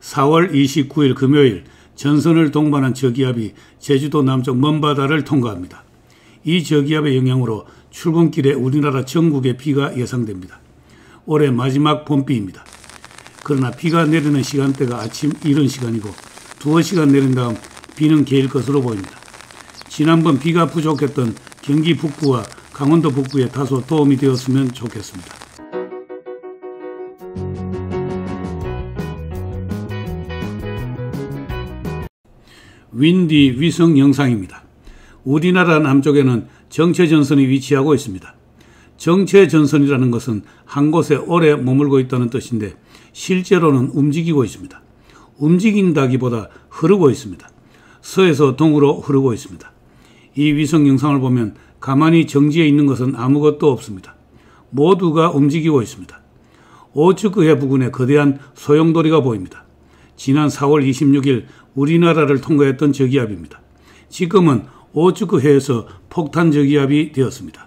4월 29일 금요일 전선을 동반한 저기압이 제주도 남쪽 먼바다를 통과합니다. 이 저기압의 영향으로 출근길에 우리나라 전국에 비가 예상됩니다. 올해 마지막 봄비입니다. 그러나 비가 내리는 시간대가 아침 이른 시간이고 두어 시간 내린 다음 비는 개일 것으로 보입니다. 지난번 비가 부족했던 경기 북부와 강원도 북부에 다소 도움이 되었으면 좋겠습니다. 윈디 위성 영상입니다. 우리나라 남쪽에는 정체전선이 위치하고 있습니다. 정체전선이라는 것은 한 곳에 오래 머물고 있다는 뜻인데 실제로는 움직이고 있습니다. 움직인다기보다 흐르고 있습니다. 서에서 동으로 흐르고 있습니다. 이 위성 영상을 보면 가만히 정지해 있는 것은 아무것도 없습니다. 모두가 움직이고 있습니다. 오츠크해 부근에 거대한 소용돌이가 보입니다. 지난 4월 26일 우리나라를 통과했던 저기압입니다. 지금은 오츠크해에서 폭탄 저기압이 되었습니다.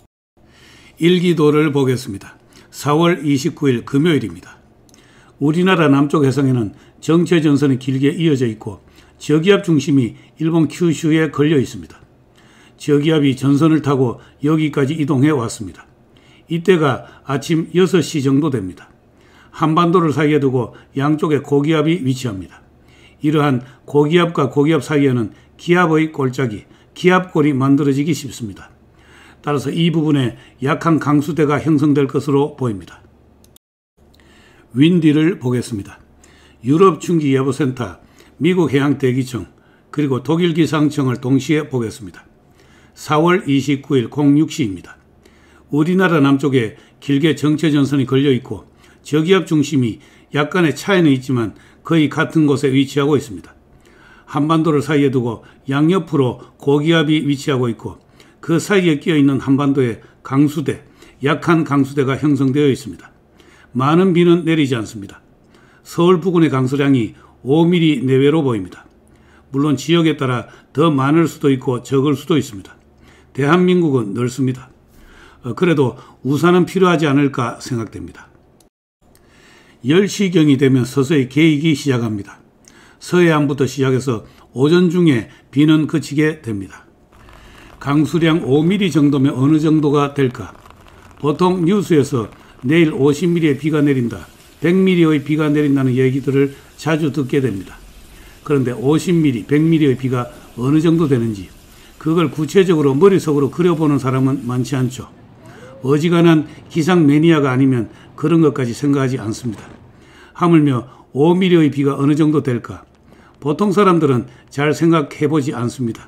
일기도를 보겠습니다. 4월 29일 금요일입니다. 우리나라 남쪽 해상에는 정체전선이 길게 이어져 있고 저기압 중심이 일본 큐슈에 걸려 있습니다. 저기압이 전선을 타고 여기까지 이동해 왔습니다. 이때가 아침 6시 정도 됩니다. 한반도를 사이에 두고 양쪽에 고기압이 위치합니다. 이러한 고기압과 고기압 사이에는 기압의 골짜기, 기압골이 만들어지기 쉽습니다. 따라서 이 부분에 약한 강수대가 형성될 것으로 보입니다. 윈디를 보겠습니다. 유럽 충기 예보센터, 미국 해양대기청, 그리고 독일 기상청을 동시에 보겠습니다. 4월 29일 06시입니다. 우리나라 남쪽에 길게 정체전선이 걸려있고 저기압 중심이 약간의 차이는 있지만 거의 같은 곳에 위치하고 있습니다. 한반도를 사이에 두고 양옆으로 고기압이 위치하고 있고 그 사이에 끼어있는 한반도에 강수대, 약한 강수대가 형성되어 있습니다. 많은 비는 내리지 않습니다. 서울 부근의 강수량이 5mm 내외로 보입니다. 물론 지역에 따라 더 많을 수도 있고 적을 수도 있습니다. 대한민국은 넓습니다. 그래도 우산은 필요하지 않을까 생각됩니다. 10시경이 되면 서서히 개이기 시작합니다. 서해안부터 시작해서 오전 중에 비는 그치게 됩니다. 강수량 5mm 정도면 어느 정도가 될까? 보통 뉴스에서 내일 50mm의 비가 내린다, 100mm의 비가 내린다는 얘기들을 자주 듣게 됩니다. 그런데 50mm, 100mm의 비가 어느 정도 되는지 그걸 구체적으로 머릿속으로 그려보는 사람은 많지 않죠. 어지간한 기상 매니아가 아니면 그런 것까지 생각하지 않습니다. 하물며 5mm의 비가 어느 정도 될까? 보통 사람들은 잘 생각해보지 않습니다.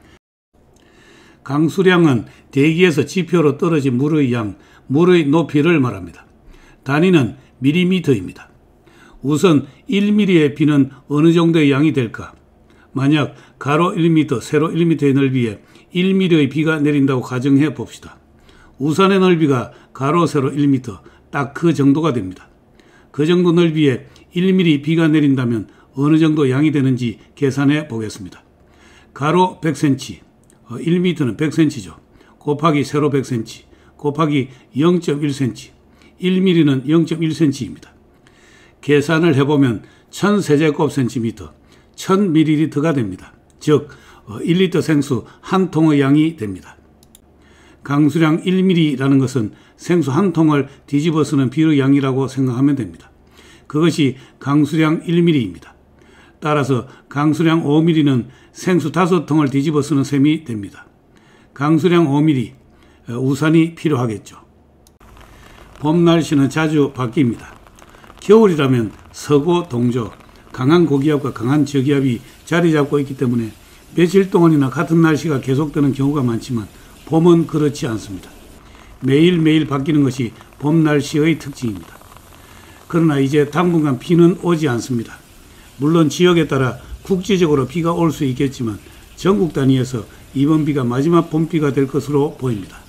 강수량은 대기에서 지표로 떨어진 물의 양, 물의 높이를 말합니다. 단위는 밀리미터입니다. 우선 1mm의 비는 어느 정도의 양이 될까? 만약 가로 1m, 세로 1m의 넓이에 1mm의 비가 내린다고 가정해 봅시다. 우산의 넓이가 가로, 세로 1m, 딱 그 정도가 됩니다. 그 정도 넓이에 1mm 비가 내린다면 어느 정도 양이 되는지 계산해 보겠습니다. 가로 100cm, 1m는 100cm죠. 곱하기 세로 100cm, 곱하기 0.1cm, 1mm는 0.1cm입니다. 계산을 해보면 1000세제곱센티미터, 1000ml가 됩니다. 즉 1리터 생수 한 통의 양이 됩니다. 강수량 1mm라는 것은 생수 한 통을 뒤집어 쓰는 비의 양이라고 생각하면 됩니다. 그것이 강수량 1mm입니다. 따라서 강수량 5mm는 생수 5통을 뒤집어 쓰는 셈이 됩니다. 강수량 5mm, 우산이 필요하겠죠. 봄 날씨는 자주 바뀝니다. 겨울이라면 서고 동조, 강한 고기압과 강한 저기압이 자리 잡고 있기 때문에 며칠 동안이나 같은 날씨가 계속되는 경우가 많지만 봄은 그렇지 않습니다. 매일매일 바뀌는 것이 봄 날씨의 특징입니다. 그러나 이제 당분간 비는 오지 않습니다. 물론 지역에 따라 국지적으로 비가 올 수 있겠지만 전국 단위에서 이번 비가 마지막 봄비가 될 것으로 보입니다.